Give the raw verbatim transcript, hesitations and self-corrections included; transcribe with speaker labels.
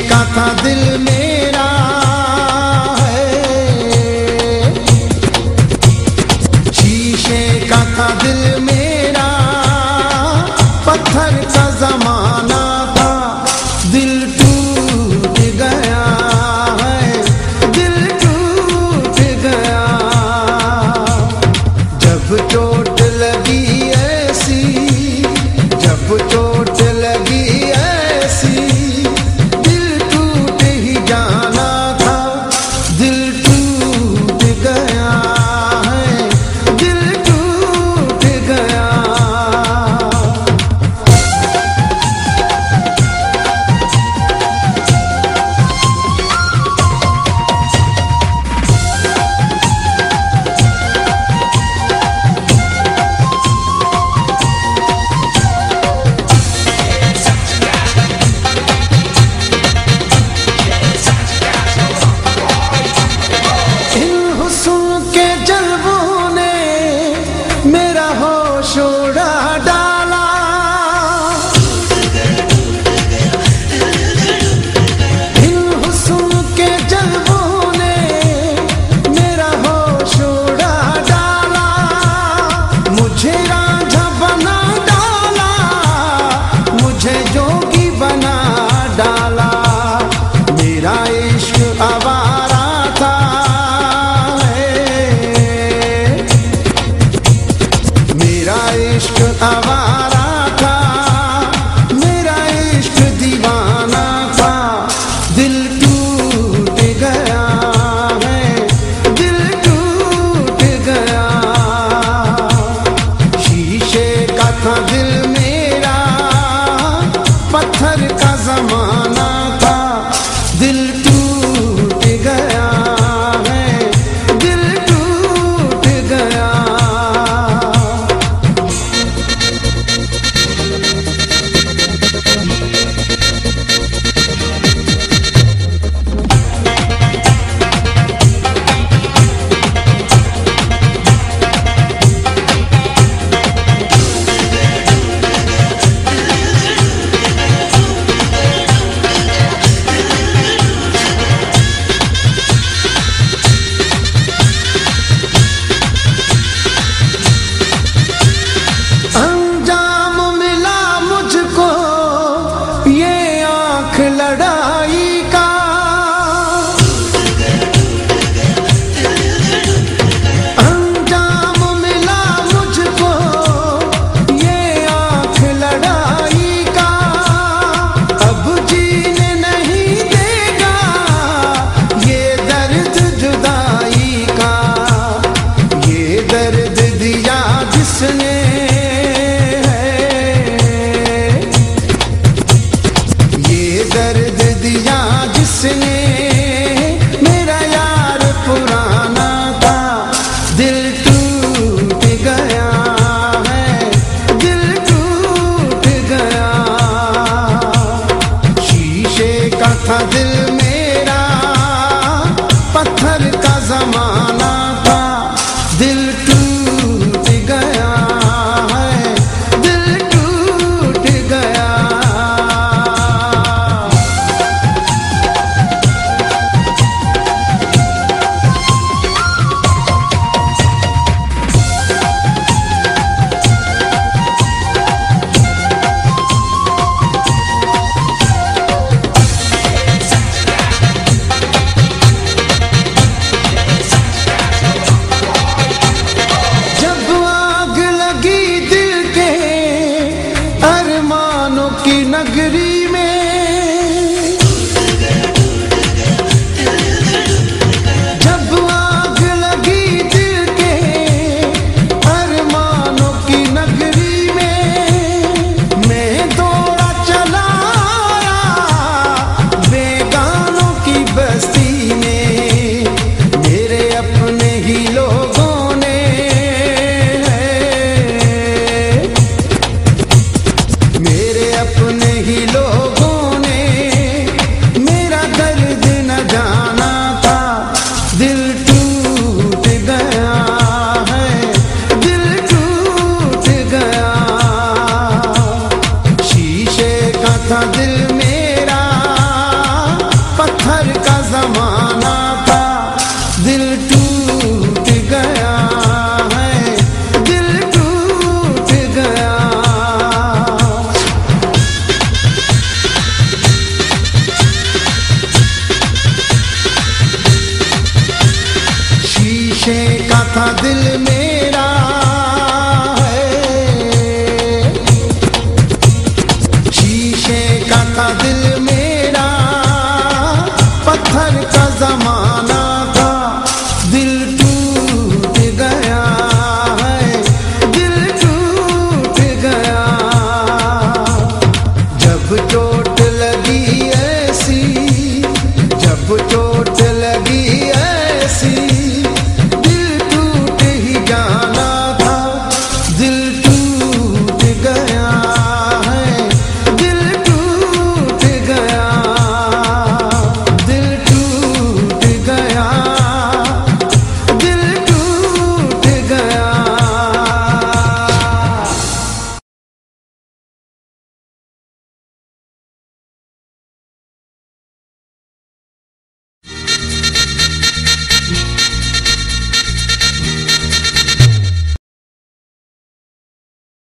Speaker 1: का था दिल मेरा है, शीशे का था दिल मेरा, पत्थर का जमाना था, दिल टूट गया है, दिल टूट गया। जब चोट लगी ऐसी, जब चोट लगी ऐसी, दिल टूट ही जाना था, दिल टूट गया है, दिल टूट गया। आवारा था, मेरा इश्क दीवाना था, दिल टूट गया है, दिल टूट गया। शीशे का था दिल मेरा, पत्थर का जमाना था, दिल टूट गया है, दिल टूट गया। लड़ाई का अंजाम मिला मुझको, ये आँख लड़ाई का, अब जीने नहीं देगा ये दर्द जुदाई का, ये दर्द दिया जिसने दर्द दिया जिसने, मेरा यार पुराना था, दिल टूट गया है, दिल टूट गया। शीशे का था दिल मेरा, पत्थर का जमाना था, दिल टूट गया है, दिल टूट गया। नगरी में जब आग लगी दिल के अरमानों की नगरी में, मैं दौड़ा चला बेगानों की बस्ती में, मेरे अपने ही लोगों ने मेरे अपने ही लोगों ने मेरा दर्द न जाना था, दिल टूट गया है, दिल टूट गया। शीशे का था दिल मेरा, दिल में